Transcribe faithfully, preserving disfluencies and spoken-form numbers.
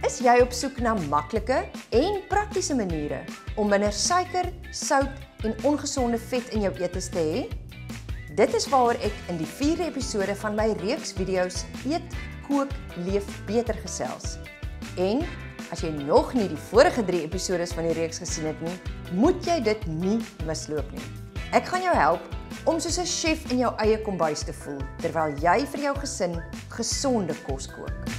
Is jy op soek na maklike en praktiese maniere om minder suiker, sout en ongesonde vet in jou eetes te hê? Dit is waaroor ek in die vierde episode van my reeks video's Eet, Kook, Leef Beter gesels. En as jy nog nie die vorige drie episodes van die reeks gesien het nie, moet jy dit nie misloop nie. Ek gaan jou help om soos 'n chef in jou eie kombuis te voel, terwyl jy vir jou gesin gesonde kos kook.